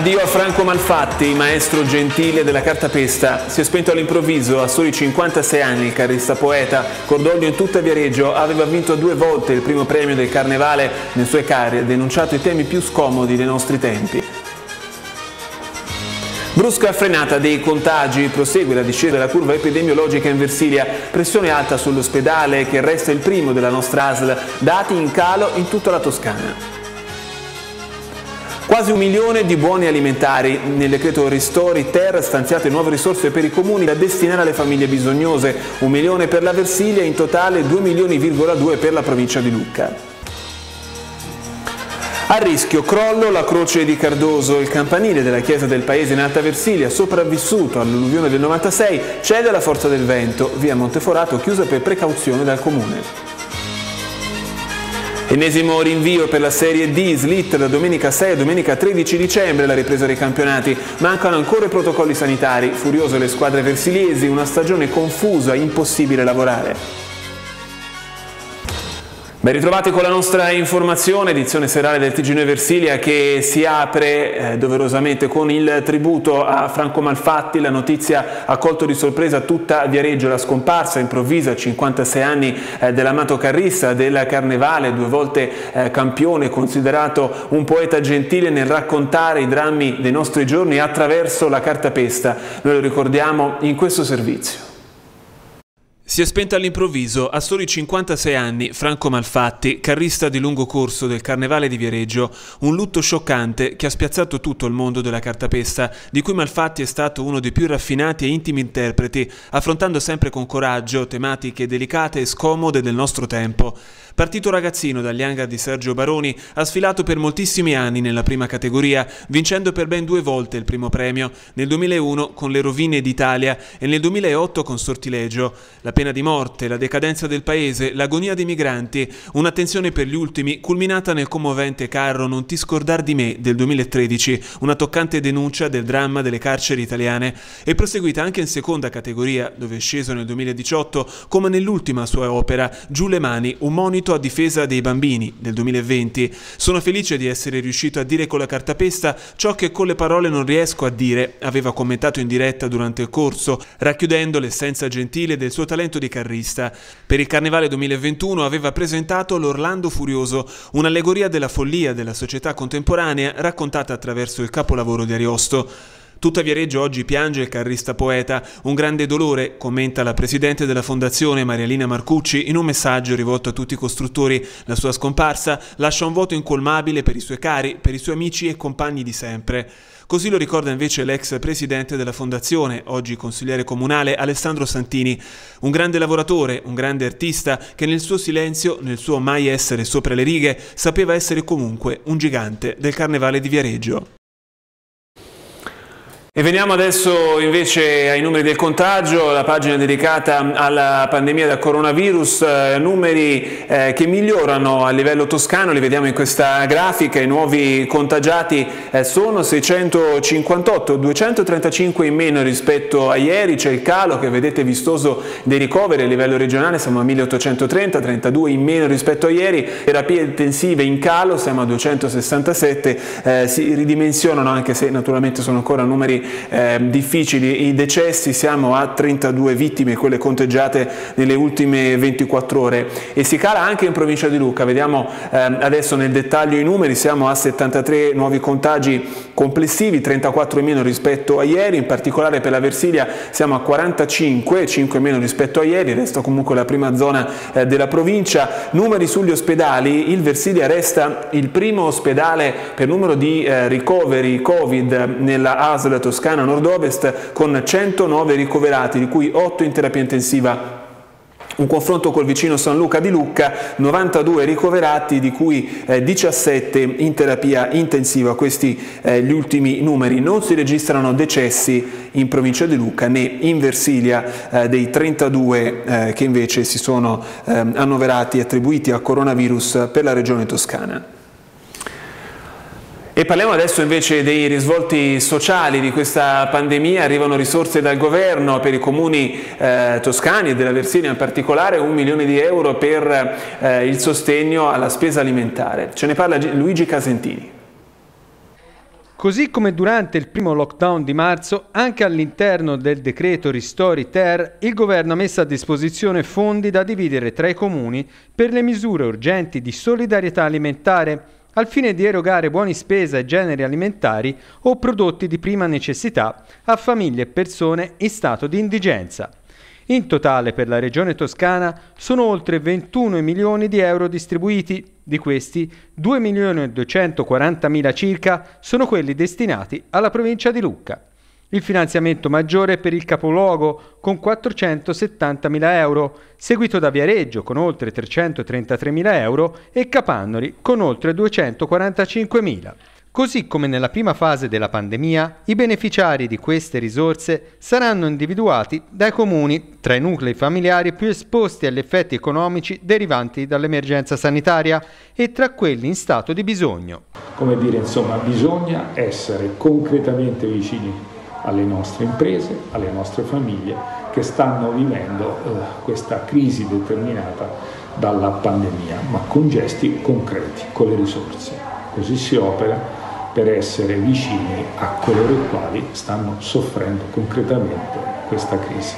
Addio a Franco Malfatti, maestro gentile della cartapesta. Si è spento all'improvviso a soli 56 anni il carrista poeta. Cordoglio in tutta Viareggio, aveva vinto 2 volte il primo premio del Carnevale. Nei suoi carri ha denunciato i temi più scomodi dei nostri tempi. Brusca frenata dei contagi, prosegue la discesa della curva epidemiologica in Versilia, pressione alta sull'ospedale che resta il primo della nostra ASL, dati in calo in tutta la Toscana. Quasi 1 milione di buoni alimentari. Nel decreto Ristori Ter stanziate nuove risorse per i comuni da destinare alle famiglie bisognose, 1 milione per la Versilia, in totale 2,2 milioni per la provincia di Lucca. A rischio crollo la croce di Cardoso, il campanile della chiesa del paese in Alta Versilia, sopravvissuto all'alluvione del 96, cede alla forza del vento, via Monteforato chiusa per precauzione dal comune. Ennesimo rinvio per la Serie D, slitta da domenica 6 a domenica 13 dicembre la ripresa dei campionati. Mancano ancora i protocolli sanitari, furiose le squadre versiliesi, una stagione confusa, impossibile lavorare. Ben ritrovati con la nostra informazione, edizione serale del TG2 Versilia che si apre doverosamente con il tributo a Franco Malfatti. La notizia ha colto di sorpresa tutta Viareggio, la scomparsa improvvisa a 56 anni dell'amato carrista del Carnevale, 2 volte campione, considerato un poeta gentile nel raccontare i drammi dei nostri giorni attraverso la cartapesta. Noi lo ricordiamo in questo servizio. Si è spento all'improvviso, a soli 56 anni, Franco Malfatti, carrista di lungo corso del Carnevale di Viareggio, un lutto scioccante che ha spiazzato tutto il mondo della cartapesta, di cui Malfatti è stato uno dei più raffinati e intimi interpreti, affrontando sempre con coraggio tematiche delicate e scomode del nostro tempo. Partito ragazzino dagli hangar di Sergio Baroni, ha sfilato per moltissimi anni nella prima categoria, vincendo per ben 2 volte il primo premio, nel 2001 con le Rovine d'Italia e nel 2008 con Sortilegio. La pena di morte, la decadenza del paese, l'agonia dei migranti, un'attenzione per gli ultimi culminata nel commovente Carro Non ti scordar di me del 2013, una toccante denuncia del dramma delle carceri italiane, e proseguita anche in seconda categoria, dove è sceso nel 2018 come nell'ultima sua opera Giù le mani, un monito a difesa dei bambini del 2020. Sono felice di essere riuscito a dire con la cartapesta ciò che con le parole non riesco a dire, aveva commentato in diretta durante il corso, racchiudendo l'essenza gentile del suo talento di carrista. Per il Carnevale 2021 aveva presentato L'Orlando Furioso, un'allegoria della follia della società contemporanea raccontata attraverso il capolavoro di Ariosto. Tutta Viareggio oggi piange il carrista poeta, un grande dolore, commenta la presidente della fondazione Marialina Marcucci in un messaggio rivolto a tutti i costruttori. La sua scomparsa lascia un vuoto incolmabile per i suoi cari, per i suoi amici e compagni di sempre. Così lo ricorda invece l'ex presidente della fondazione, oggi consigliere comunale, Alessandro Santini, un grande lavoratore, un grande artista che nel suo silenzio, nel suo mai essere sopra le righe, sapeva essere comunque un gigante del Carnevale di Viareggio. E veniamo adesso invece ai numeri del contagio, la pagina dedicata alla pandemia da coronavirus, numeri che migliorano a livello toscano, li vediamo in questa grafica. I nuovi contagiati sono 658, 235 in meno rispetto a ieri, c'è il calo che vedete vistoso dei ricoveri a livello regionale, siamo a 1830, 32 in meno rispetto a ieri, terapie intensive in calo, siamo a 267, si ridimensionano anche se naturalmente sono ancora numeri difficili. I decessi, siamo a 32 vittime, quelle conteggiate nelle ultime 24 ore, e si cala anche in provincia di Lucca. Vediamo adesso nel dettaglio i numeri, siamo a 73 nuovi contagi complessivi, 34 in meno rispetto a ieri, in particolare per la Versilia siamo a 45, 5 in meno rispetto a ieri, resta comunque la prima zona della provincia. Numeri sugli ospedali, il Versilia resta il primo ospedale per numero di ricoveri Covid nella ASL Toscana Nord-Ovest, con 109 ricoverati, di cui 8 in terapia intensiva. Un confronto col vicino San Luca di Lucca, 92 ricoverati, di cui 17 in terapia intensiva. Questi gli ultimi numeri. Non si registrano decessi in provincia di Lucca né in Versilia, dei 32 che invece si sono annoverati e attribuiti a coronavirus per la regione toscana. E parliamo adesso invece dei risvolti sociali di questa pandemia. Arrivano risorse dal governo per i comuni toscani e della Versilia in particolare, 1 milione di euro per il sostegno alla spesa alimentare. Ce ne parla Luigi Casentini. Così come durante il primo lockdown di marzo, anche all'interno del decreto Ristori-Ter, il governo ha messo a disposizione fondi da dividere tra i comuni per le misure urgenti di solidarietà alimentare, al fine di erogare buoni spesa e generi alimentari o prodotti di prima necessità a famiglie e persone in stato di indigenza. In totale per la Regione Toscana sono oltre 21 milioni di euro distribuiti, di questi 2.240.000 circa sono quelli destinati alla provincia di Lucca. Il finanziamento maggiore è per il capoluogo con 470.000 euro, seguito da Viareggio con oltre 333.000 euro e Capannori con oltre 245.000. Così come nella prima fase della pandemia, i beneficiari di queste risorse saranno individuati dai comuni tra i nuclei familiari più esposti agli effetti economici derivanti dall'emergenza sanitaria e tra quelli in stato di bisogno. Come dire, insomma, bisogna essere concretamente vicini alle nostre imprese, alle nostre famiglie che stanno vivendo questa crisi determinata dalla pandemia, ma con gesti concreti, con le risorse. Così si opera per essere vicini a coloro i quali stanno soffrendo concretamente questa crisi.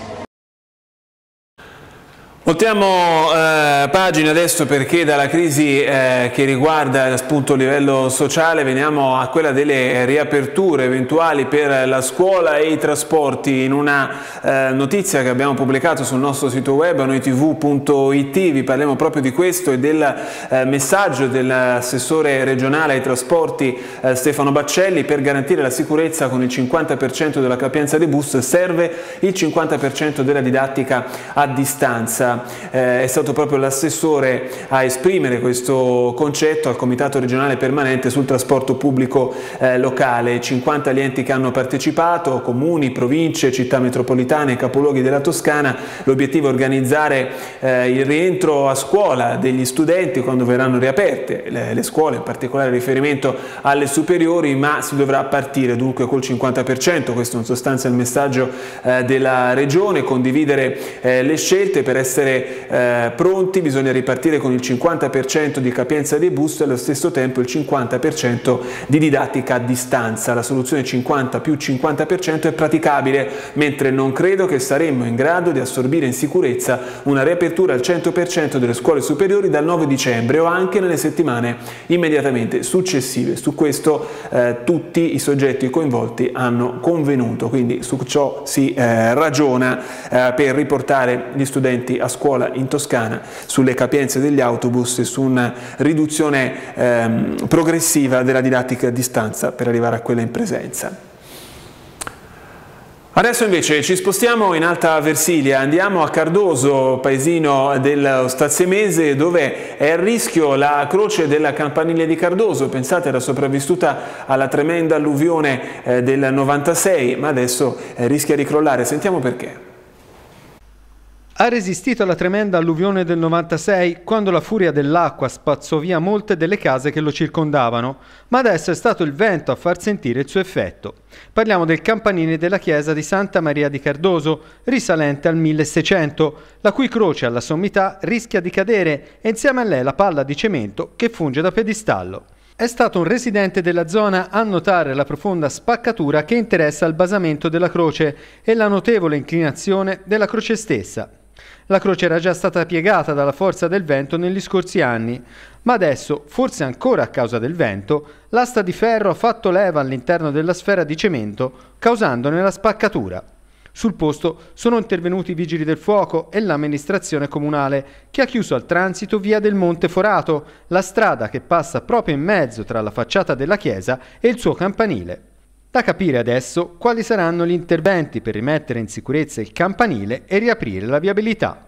Voltiamo pagina adesso perché dalla crisi che riguarda appunto il livello sociale veniamo a quella delle riaperture eventuali per la scuola e i trasporti. In una notizia che abbiamo pubblicato sul nostro sito web noitv.it vi parliamo proprio di questo e del messaggio dell'assessore regionale ai trasporti Stefano Baccelli: per garantire la sicurezza con il 50% della capienza dei bus serve il 50% della didattica a distanza. È stato proprio l'assessore a esprimere questo concetto al Comitato regionale permanente sul trasporto pubblico locale. 50 gli enti che hanno partecipato, comuni, province, città metropolitane e capoluoghi della Toscana. L'obiettivo è organizzare il rientro a scuola degli studenti quando verranno riaperte le scuole, in particolare riferimento alle superiori, ma si dovrà partire dunque col 50%. Questo in sostanza è il messaggio della Regione: condividere le scelte. Per essere pronti bisogna ripartire con il 50% di capienza dei bus e allo stesso tempo il 50% di didattica a distanza. La soluzione 50 più 50% è praticabile, mentre non credo che saremmo in grado di assorbire in sicurezza una riapertura al 100% delle scuole superiori dal 9 dicembre o anche nelle settimane immediatamente successive. Su questo tutti i soggetti coinvolti hanno convenuto, quindi su ciò si ragiona per riportare gli studenti a scuola in Toscana, sulle capienze degli autobus e su una riduzione progressiva della didattica a distanza per arrivare a quella in presenza. Adesso invece ci spostiamo in Alta Versilia, andiamo a Cardoso, paesino dello Staziemese, dove è a rischio la croce della campanile di Cardoso. Pensate, era sopravvissuta alla tremenda alluvione del 96, ma adesso rischia di crollare. Sentiamo perché. Ha resistito alla tremenda alluvione del 96 quando la furia dell'acqua spazzò via molte delle case che lo circondavano, ma adesso è stato il vento a far sentire il suo effetto. Parliamo del campanile della chiesa di Santa Maria di Cardoso, risalente al 1600, la cui croce alla sommità rischia di cadere e insieme a lei la palla di cemento che funge da piedistallo. È stato un residente della zona a notare la profonda spaccatura che interessa il basamento della croce e la notevole inclinazione della croce stessa. La croce era già stata piegata dalla forza del vento negli scorsi anni, ma adesso, forse ancora a causa del vento, l'asta di ferro ha fatto leva all'interno della sfera di cemento, causandone la spaccatura. Sul posto sono intervenuti i vigili del fuoco e l'amministrazione comunale, che ha chiuso al transito via del Monte Forato, la strada che passa proprio in mezzo tra la facciata della chiesa e il suo campanile. Da capire adesso quali saranno gli interventi per rimettere in sicurezza il campanile e riaprire la viabilità.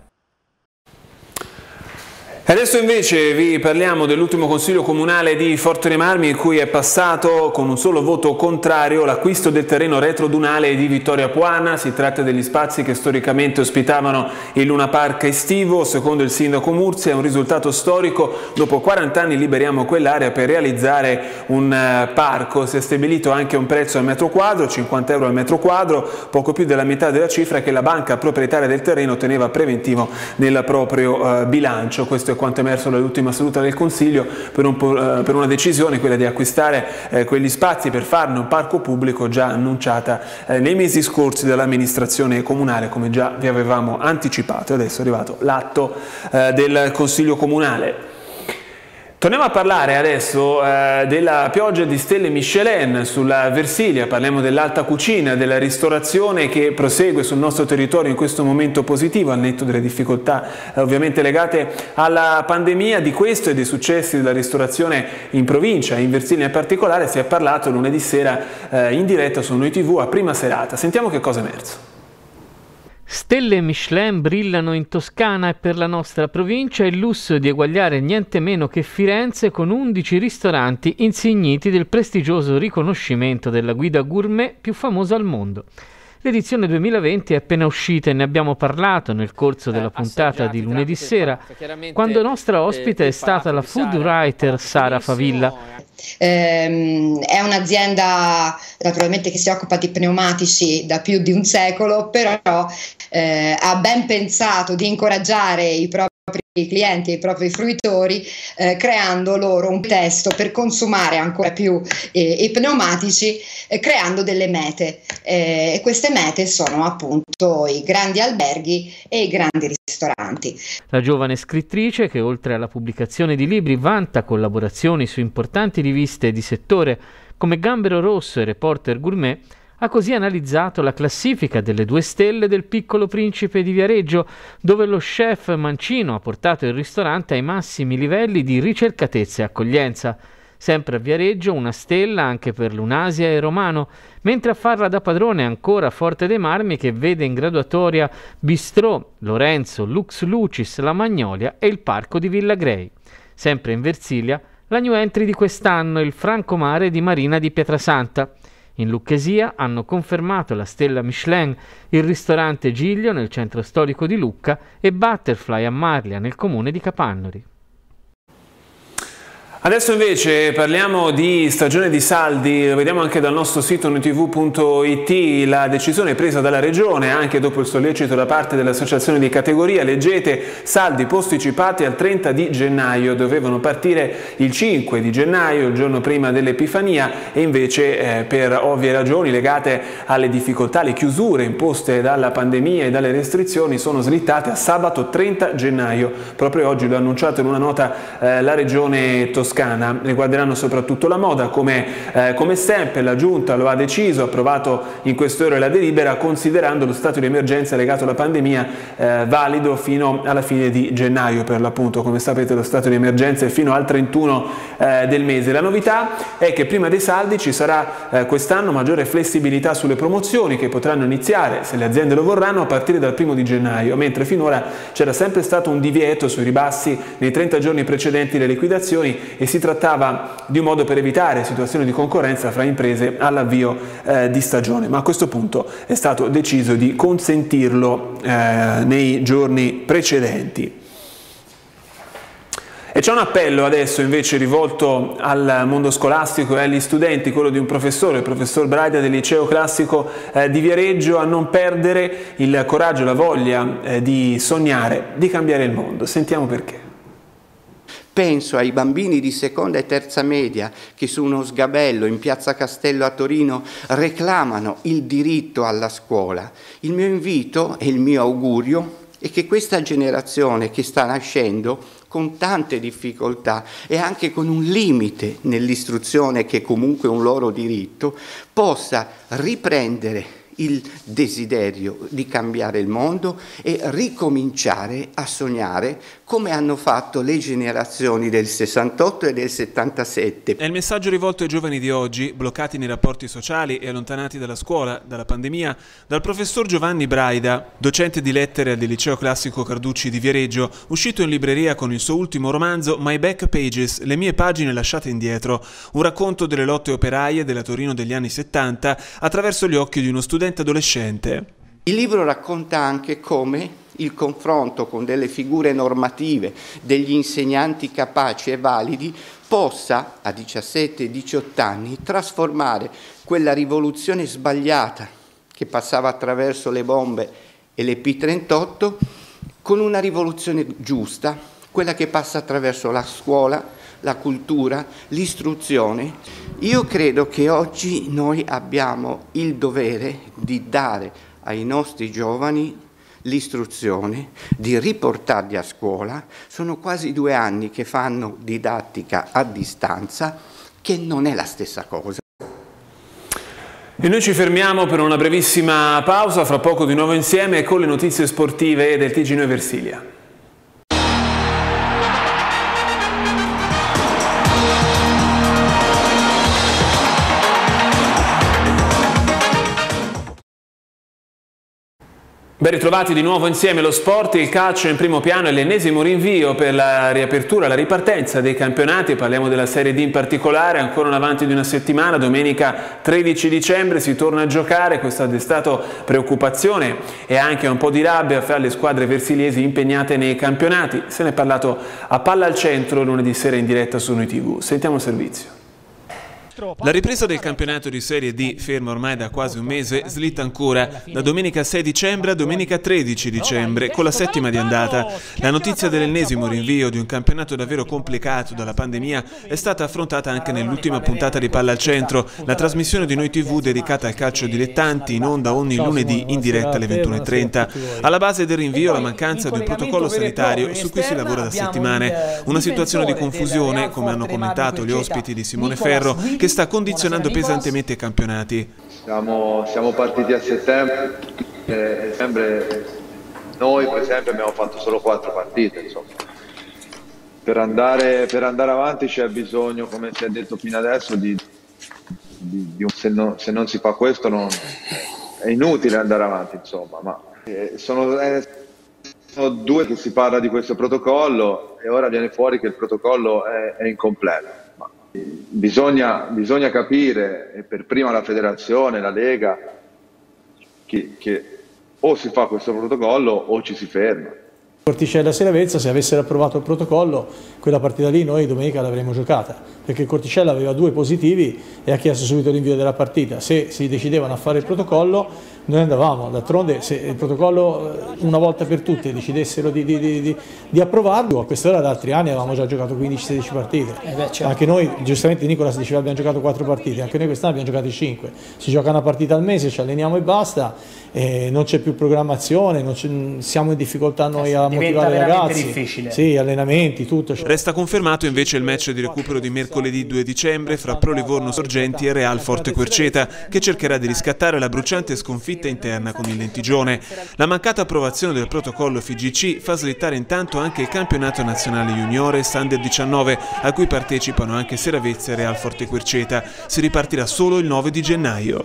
Adesso invece vi parliamo dell'ultimo Consiglio Comunale di Forte dei Marmi, in cui è passato con un solo voto contrario l'acquisto del terreno retrodunale di Vittoria Puana. Si tratta degli spazi che storicamente ospitavano il Luna Park estivo. Secondo il sindaco Murzi è un risultato storico: dopo 40 anni liberiamo quell'area per realizzare un parco. Si è stabilito anche un prezzo al metro quadro, 50 euro al metro quadro, poco più della metà della cifra che la banca proprietaria del terreno teneva preventivo nel proprio bilancio. Questo è quanto emerso dall'ultima seduta del Consiglio, per una decisione, quella di acquistare quegli spazi per farne un parco pubblico, già annunciata nei mesi scorsi dall'amministrazione comunale, come già vi avevamo anticipato. Adesso è arrivato l'atto del Consiglio comunale. Torniamo a parlare adesso della pioggia di stelle Michelin sulla Versilia. Parliamo dell'alta cucina, della ristorazione che prosegue sul nostro territorio in questo momento positivo, al netto delle difficoltà ovviamente legate alla pandemia. Di questo e dei successi della ristorazione in provincia, in Versilia in particolare, si è parlato lunedì sera in diretta su Noi TV a prima serata. Sentiamo che cosa è emerso. Stelle Michelin brillano in Toscana e per la nostra provincia il lusso di eguagliare niente meno che Firenze con 11 ristoranti insigniti del prestigioso riconoscimento della guida gourmet più famosa al mondo. L'edizione 2020 è appena uscita e ne abbiamo parlato nel corso della puntata di lunedì sera, quando nostra ospite è stata la food writer Sara Favilla. È un'azienda naturalmente che si occupa di pneumatici da più di un secolo, però ha ben pensato di incoraggiare i propri clienti e i propri fruitori, creando loro un testo per consumare ancora più i pneumatici, creando delle mete, e queste mete sono appunto i grandi alberghi e i grandi ristoranti. La giovane scrittrice, che oltre alla pubblicazione di libri vanta collaborazioni su importanti riviste di settore come Gambero Rosso e Reporter Gourmet, ha così analizzato la classifica delle 2 stelle del Piccolo Principe di Viareggio, dove lo chef Mancino ha portato il ristorante ai massimi livelli di ricercatezza e accoglienza. Sempre a Viareggio 1 stella anche per Lunasia e Romano, mentre a farla da padrone ancora Forte dei Marmi, che vede in graduatoria Bistrò, Lorenzo, Lux Lucis, La Magnolia e il Parco di Villa Grey. Sempre in Versilia la new entry di quest'anno, il Francomare di Marina di Pietrasanta. In Lucchesia hanno confermato la stella Michelin il ristorante Giglio nel centro storico di Lucca e Butterfly a Marlia nel comune di Capannori. Adesso invece parliamo di stagione di saldi. Lo vediamo anche dal nostro sito noitv.it, la decisione presa dalla Regione anche dopo il sollecito da parte dell'associazione di categoria. Leggete, saldi posticipati al 30 di gennaio, dovevano partire il 5 di gennaio, il giorno prima dell'Epifania, e invece per ovvie ragioni legate alle difficoltà, alle chiusure imposte dalla pandemia e dalle restrizioni, sono slittate a sabato 30 gennaio. Proprio oggi lo ha annunciato in una nota la Regione Toscana. Riguarderanno soprattutto la moda, come sempre la Giunta lo ha deciso, ha approvato in queste ore la delibera, considerando lo stato di emergenza legato alla pandemia valido fino alla fine di gennaio. Per l'appunto, come sapete, lo stato di emergenza è fino al 31 del mese. La novità è che prima dei saldi ci sarà quest'anno maggiore flessibilità sulle promozioni, che potranno iniziare, se le aziende lo vorranno, a partire dal 1 di gennaio, mentre finora c'era sempre stato un divieto sui ribassi nei 30 giorni precedenti le liquidazioni, e si trattava di un modo per evitare situazioni di concorrenza fra imprese all'avvio di stagione, ma a questo punto è stato deciso di consentirlo nei giorni precedenti. E c'è un appello adesso invece rivolto al mondo scolastico e agli studenti, quello di un professore, il professor Braida del liceo classico di Viareggio, a non perdere il coraggio e la voglia di sognare, di cambiare il mondo. Sentiamo perché. Penso ai bambini di seconda e terza media che su uno sgabello in Piazza Castello a Torino reclamano il diritto alla scuola. Il mio invito e il mio augurio è che questa generazione che sta nascendo con tante difficoltà e anche con un limite nell'istruzione, che è comunque un loro diritto, possa riprendere il desiderio di cambiare il mondo e ricominciare a sognare come hanno fatto le generazioni del 68 e del 77. È il messaggio rivolto ai giovani di oggi, bloccati nei rapporti sociali e allontanati dalla scuola, dalla pandemia, dal professor Giovanni Braida, docente di lettere del liceo classico Carducci di Viareggio, uscito in libreria con il suo ultimo romanzo My Back Pages, le mie pagine lasciate indietro, un racconto delle lotte operaie della Torino degli anni 70 attraverso gli occhi di uno studente adolescente. Il libro racconta anche come il confronto con delle figure normative, degli insegnanti capaci e validi, possa a 17-18 anni trasformare quella rivoluzione sbagliata che passava attraverso le bombe e le P38 con una rivoluzione giusta, quella che passa attraverso la scuola, la cultura, l'istruzione. Io credo che oggi noi abbiamo il dovere di dare ai nostri giovani l'istruzione, di riportarli a scuola. Sono quasi 2 anni che fanno didattica a distanza, che non è la stessa cosa. E noi ci fermiamo per una brevissima pausa, fra poco di nuovo insieme con le notizie sportive del TG9 Versilia. Ben ritrovati di nuovo insieme. Lo sport, il calcio in primo piano e l'ennesimo rinvio per la riapertura, la ripartenza dei campionati. Parliamo della Serie D in particolare, ancora in avanti di una settimana, domenica 13 dicembre si torna a giocare. Questo ha destato preoccupazione e anche un po' di rabbia fra le squadre versiliesi impegnate nei campionati. Se ne è parlato a Palla al Centro lunedì sera in diretta su Noi TV. Sentiamo il servizio. La ripresa del campionato di Serie D, fermo ormai da quasi un mese, slitta ancora da domenica 6 dicembre a domenica 13 dicembre, con la settima di andata. La notizia dell'ennesimo rinvio di un campionato davvero complicato dalla pandemia è stata affrontata anche nell'ultima puntata di Palla al Centro, la trasmissione di Noi TV dedicata al calcio dilettanti, in onda ogni lunedì in diretta alle 21:30. Alla base del rinvio la mancanza di un protocollo sanitario su cui si lavora da settimane. Una situazione di confusione, come hanno commentato gli ospiti di Simone Ferro, che sta condizionando pesantemente i campionati. Siamo partiti a settembre e noi per esempio abbiamo fatto solo 4 partite, insomma. Per andare avanti c'è bisogno, come si è detto fino adesso, se non si fa questo è inutile andare avanti, insomma. Ma sono 2 che si parla di questo protocollo e ora viene fuori che il protocollo è incompleto. Bisogna capire, e per prima la federazione, la Lega, che o si fa questo protocollo o ci si ferma. Corticella Seravezza, se avessero approvato il protocollo, quella partita lì noi domenica l'avremmo giocata, perché Corticella aveva 2 positivi e ha chiesto subito l'invio della partita. Se si decidevano a fare il protocollo noi andavamo, d'altronde se il protocollo una volta per tutte decidessero di approvarlo, a quest'ora da altri anni avevamo già giocato 15-16 partite. Certo. Anche noi, giustamente Nicola si diceva abbiamo giocato 4 partite, anche noi quest'anno abbiamo giocato 5. Si gioca una partita al mese, ci alleniamo e basta, non c'è più programmazione, siamo in difficoltà noi a motivare i ragazzi. Difficile. Sì, allenamenti, tutto. Resta confermato invece il match di recupero di mercoledì 2 dicembre fra Pro Livorno Sorgenti e Real Forte Querceta, che cercherà di riscattare la bruciante sconfitta interna con il Lentigione. La mancata approvazione del protocollo FIGC fa slittare intanto anche il campionato nazionale juniores Under 19, a cui partecipano anche Seravezza e Real Forte Querceta. Si ripartirà solo il 9 di gennaio.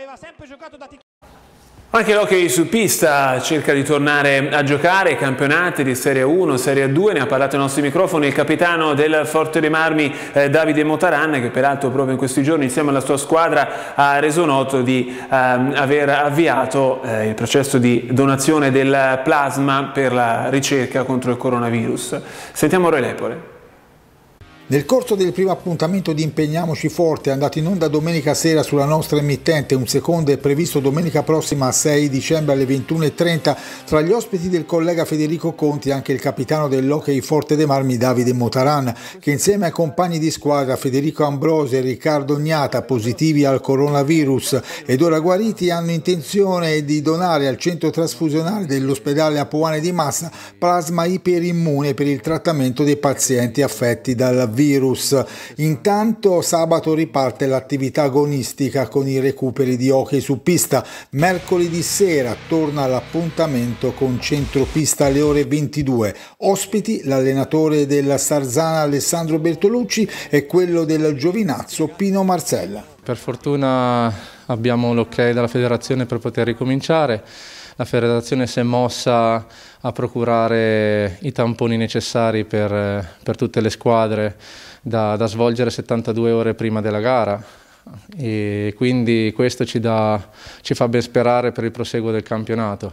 Anche l'hockey su pista cerca di tornare a giocare, campionati di Serie 1, Serie 2, ne ha parlato ai nostri microfoni il capitano del Forte dei Marmi Davide Motaran, che peraltro proprio in questi giorni insieme alla sua squadra ha reso noto di aver avviato il processo di donazione del plasma per la ricerca contro il coronavirus. Sentiamo Roy Lepore. Nel corso del primo appuntamento di Impegniamoci Forte, andato in onda domenica sera sulla nostra emittente, un secondo è previsto domenica prossima 6 dicembre alle 21:30, tra gli ospiti del collega Federico Conti anche il capitano dell'hockey Forte dei Marmi Davide Motaran, che insieme ai compagni di squadra Federico Ambrosi e Riccardo Gnata, positivi al coronavirus ed ora guariti, hanno intenzione di donare al centro trasfusionale dell'ospedale Apuane di Massa plasma iperimmune per il trattamento dei pazienti affetti dal virus. Intanto sabato riparte l'attività agonistica con i recuperi di hockey su pista. Mercoledì sera torna l'appuntamento con centropista alle ore 22. Ospiti l'allenatore della Sarzana Alessandro Bertolucci e quello del Giovinazzo Pino Marcella. Per fortuna abbiamo l'ok dalla federazione per poter ricominciare. La federazione si è mossa a procurare i tamponi necessari per tutte le squadre da svolgere 72 ore prima della gara, e quindi questo ci fa ben sperare per il proseguo del campionato.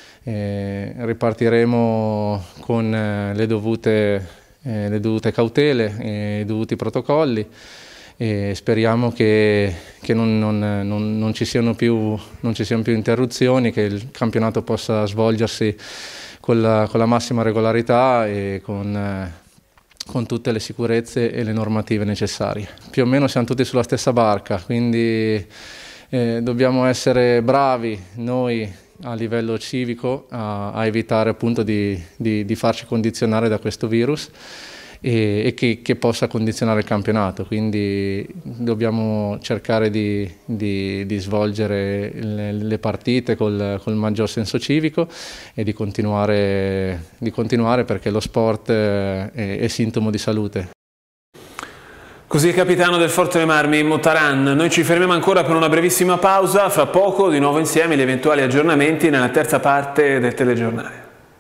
Ripartiremo con le dovute cautele e i dovuti protocolli. E speriamo che non ci siano più interruzioni, che il campionato possa svolgersi con la massima regolarità e con tutte le sicurezze e le normative necessarie. Più o meno siamo tutti sulla stessa barca, quindi dobbiamo essere bravi noi a livello civico a evitare appunto di farci condizionare da questo virus e che possa condizionare il campionato, quindi dobbiamo cercare di svolgere le partite col maggior senso civico e di continuare perché lo sport è sintomo di salute. Così il capitano del Forte dei Marmi, Motaran. Noi ci fermiamo ancora per una brevissima pausa, fra poco di nuovo insieme gli eventuali aggiornamenti nella terza parte del telegiornale.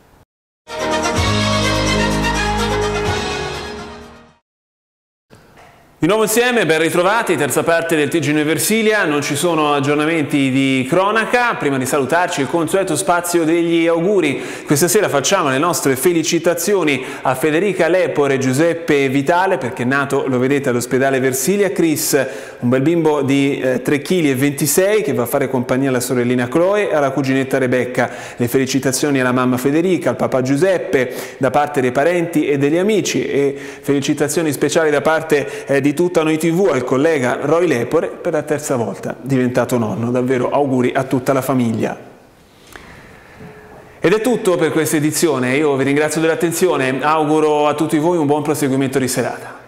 Di nuovo insieme, ben ritrovati, terza parte del TG1 Versilia, non ci sono aggiornamenti di cronaca. Prima di salutarci il consueto spazio degli auguri. Questa sera facciamo le nostre felicitazioni a Federica Lepore e Giuseppe Vitale, perché è nato, lo vedete, all'ospedale Versilia. Chris, un bel bimbo di 3,26 kg che va a fare compagnia alla sorellina Chloe e alla cuginetta Rebecca. Le felicitazioni alla mamma Federica, al papà Giuseppe, da parte dei parenti e degli amici, e felicitazioni speciali da parte di tutta Noi TV al collega Roy Lepore, per la terza volta diventato nonno. Davvero auguri a tutta la famiglia. Ed è tutto per questa edizione, io vi ringrazio dell'attenzione, auguro a tutti voi un buon proseguimento di serata.